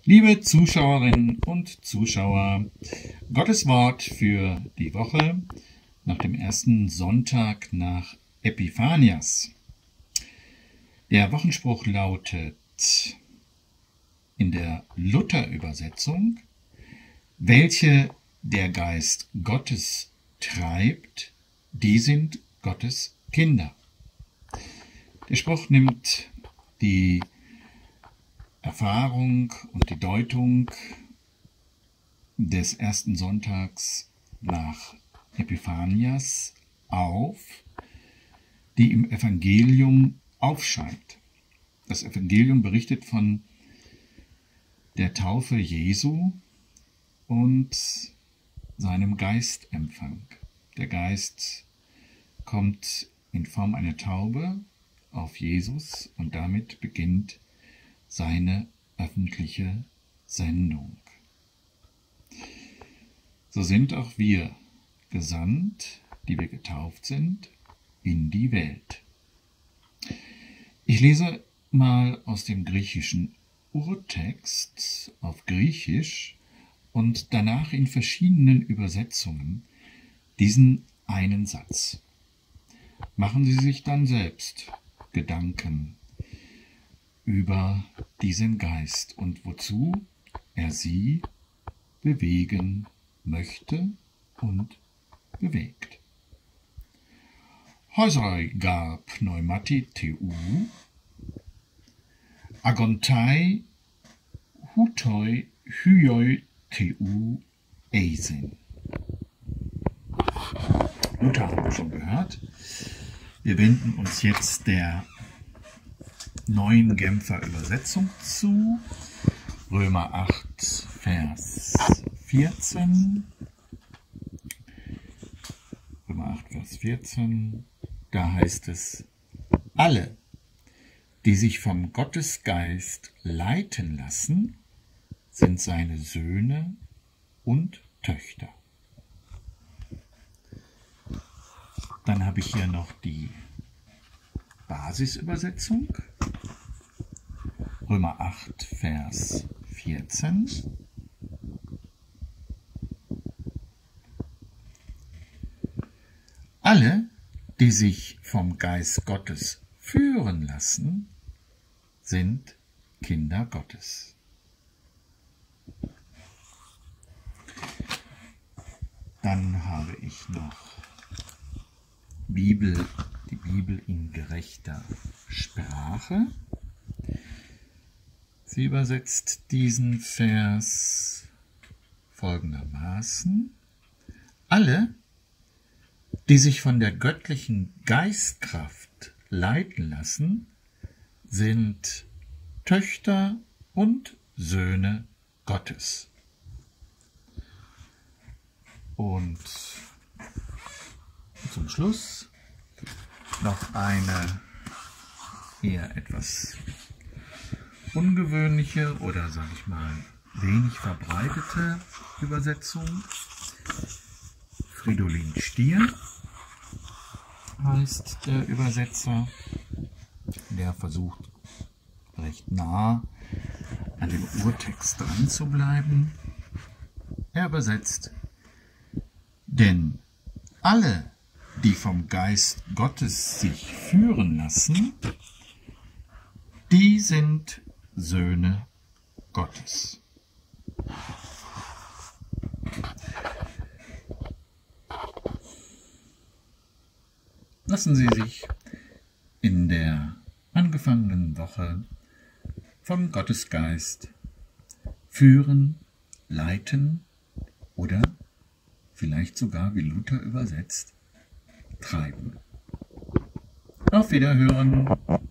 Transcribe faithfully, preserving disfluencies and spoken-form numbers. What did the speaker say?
Liebe Zuschauerinnen und Zuschauer, Gottes Wort für die Woche nach dem ersten Sonntag nach Epiphanias. Der Wochenspruch lautet in der Luther-Übersetzung: Welche der Geist Gottes treibt, die sind Gottes Kinder. Der Spruch nimmt die Erfahrung und die Deutung des ersten Sonntags nach Epiphanias auf, die im Evangelium aufscheint. Das Evangelium berichtet von der Taufe Jesu und seinem Geistempfang. Der Geist kommt in Form einer Taube auf Jesus und damit beginnt seine öffentliche Sendung. So sind auch wir gesandt, die wir getauft sind, in die Welt. Ich lese mal aus dem griechischen Urtext auf Griechisch und danach in verschiedenen Übersetzungen diesen einen Satz. Machen Sie sich dann selbst Gedanken über diesen Geist und wozu er sie bewegen möchte und bewegt. Häusroi gar pneumati teu, agontai hutoi hyoi teu eisen. Luther haben wir schon gehört. Wir wenden uns jetzt der neuen Genfer Übersetzung zu. Römer acht, Vers vierzehn. Römer acht, Vers vierzehn. Da heißt es: Alle, die sich vom Gottesgeist leiten lassen, sind seine Söhne und Töchter. Dann habe ich hier noch die Basisübersetzung. Römer acht, Vers vierzehn. Alle, die sich vom Geist Gottes führen lassen, sind Kinder Gottes. Dann habe ich noch Bibel, die Bibel in gerechter Sprache. Sie übersetzt diesen Vers folgendermaßen: Alle, die sich von der göttlichen Geistkraft leiten lassen, sind Töchter und Söhne Gottes. Und zum Schluss noch eine eher etwas ungewöhnliche oder, sage ich mal, wenig verbreitete Übersetzung. Fridolin Stier heißt der Übersetzer, der versucht recht nah an dem Urtext dran zu bleiben. Er übersetzt: Denn alle, die vom Geist Gottes sich führen lassen, die sind Söhne Gottes. Lassen Sie sich in der angefangenen Woche vom Gottesgeist führen, leiten oder vielleicht sogar, wie Luther übersetzt, treiben. Auf Wiederhören!